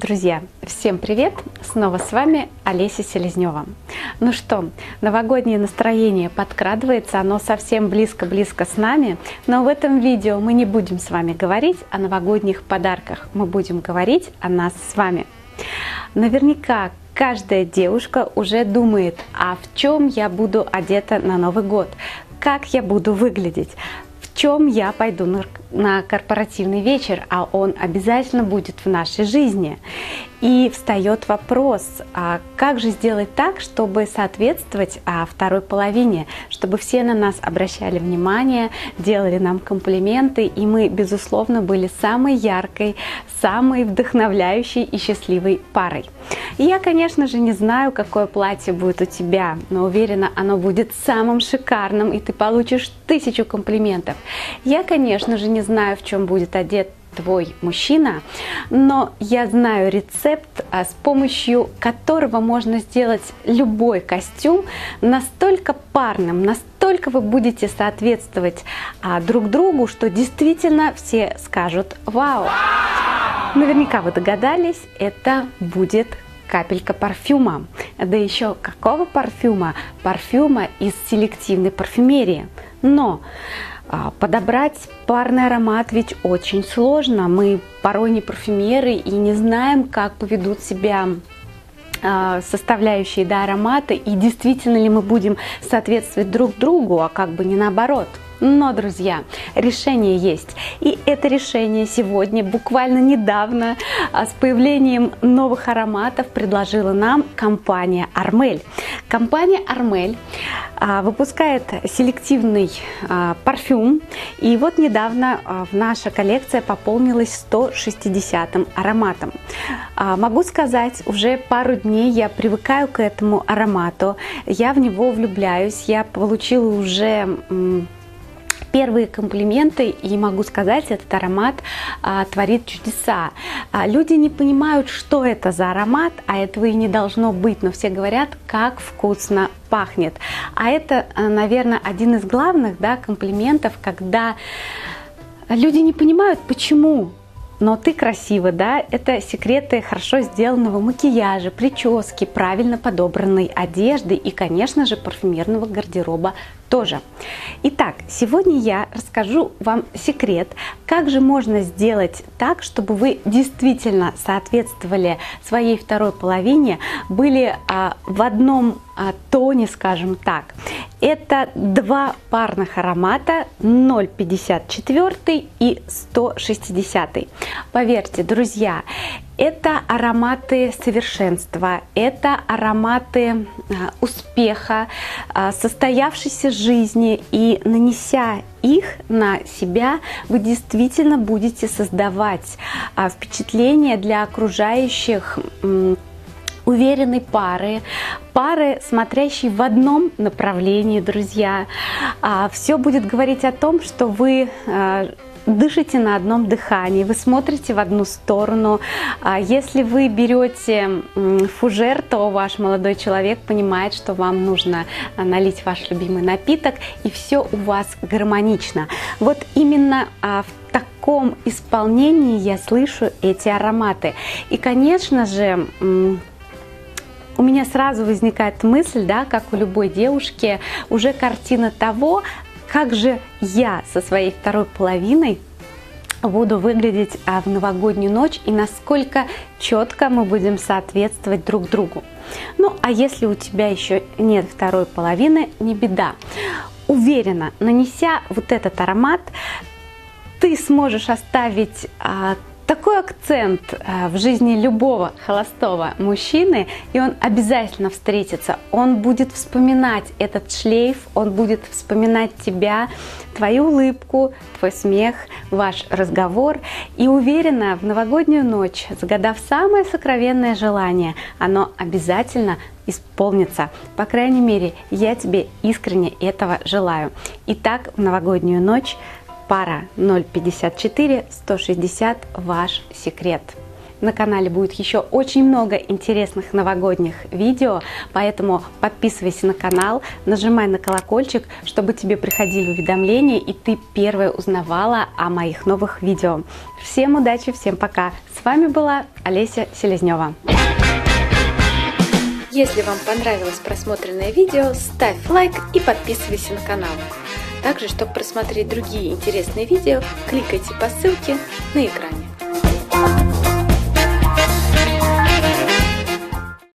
Друзья, всем привет! Снова с вами Олеся Селезнева. Ну что, новогоднее настроение подкрадывается, оно совсем близко-близко с нами, но в этом видео мы не будем с вами говорить о новогодних подарках, мы будем говорить о нас с вами. Наверняка каждая девушка уже думает, а в чем я буду одета на Новый год, как я буду выглядеть, в чем я пойду на корпоративный вечер, а он обязательно будет в нашей жизни. И встает вопрос, а как же сделать так, чтобы соответствовать второй половине, чтобы все на нас обращали внимание, делали нам комплименты, и мы, безусловно, были самой яркой, самой вдохновляющей и счастливой парой. И я, конечно же, не знаю, какое платье будет у тебя, но уверена, оно будет самым шикарным, и ты получишь 1000 комплиментов. Я, конечно же, не знаю, в чем будет одет твой мужчина, но я знаю рецепт, с помощью которого можно сделать любой костюм настолько парным, настолько вы будете соответствовать друг другу, что действительно все скажут «Вау!». Наверняка вы догадались, это будет капелька парфюма. Да еще какого парфюма? Парфюма из селективной парфюмерии. Но подобрать парный аромат ведь очень сложно. Мы порой не парфюмеры и не знаем, как поведут себя составляющие аромата, и действительно ли мы будем соответствовать друг другу, а как бы не наоборот. Но, друзья, решение есть. И это решение сегодня, буквально недавно, с появлением новых ароматов предложила нам компания Armel. Компания Armel выпускает селективный парфюм. И вот недавно наша коллекция пополнилась 160-м ароматом. Могу сказать, уже пару дней я привыкаю к этому аромату. Я в него влюбляюсь. Я получила уже первые комплименты, и могу сказать, этот аромат творит чудеса. Люди не понимают, что это за аромат, а этого и не должно быть, но все говорят, как вкусно пахнет. А это, наверное, один из главных комплиментов, когда люди не понимают, почему. Но ты красива, да? Это секреты хорошо сделанного макияжа, прически, правильно подобранной одежды и, конечно же, парфюмерного гардероба тоже. Итак, сегодня я расскажу вам секрет, как же можно сделать так, чтобы вы действительно соответствовали своей второй половине, были в одном тоне, скажем так. Это два парных аромата 0,54 и 160. Поверьте, друзья, это ароматы совершенства, это ароматы успеха, состоявшейся жизни, и нанеся их на себя, вы действительно будете создавать впечатление для окружающих уверенной пары, смотрящей в одном направлении, друзья. Все будет говорить о том, что вы дышите на одном дыхании, вы смотрите в одну сторону. Если вы берете фужер, то ваш молодой человек понимает, что вам нужно налить ваш любимый напиток, и все у вас гармонично. Вот именно в таком исполнении я слышу эти ароматы. И, конечно же, у меня сразу возникает мысль, как у любой девушки, уже картина того, как же я со своей второй половиной буду выглядеть в новогоднюю ночь и насколько четко мы будем соответствовать друг другу. Ну, а если у тебя еще нет второй половины, не беда. Уверена, нанеся вот этот аромат, ты сможешь оставить такой акцент в жизни любого холостого мужчины, и он обязательно встретится. Он будет вспоминать этот шлейф, он будет вспоминать тебя, твою улыбку, твой смех, ваш разговор. И уверена, в новогоднюю ночь, загадав самое сокровенное желание, оно обязательно исполнится. По крайней мере, я тебе искренне этого желаю. Итак, в новогоднюю ночь пара 0,54, 160 ваш секрет. На канале будет еще очень много интересных новогодних видео, поэтому подписывайся на канал, нажимай на колокольчик, чтобы тебе приходили уведомления и ты первая узнавала о моих новых видео. Всем удачи, всем пока! С вами была Олеся Селезнева. Если вам понравилось просмотренное видео, ставь лайк и подписывайся на канал. Также, чтобы просмотреть другие интересные видео, кликайте по ссылке на экране.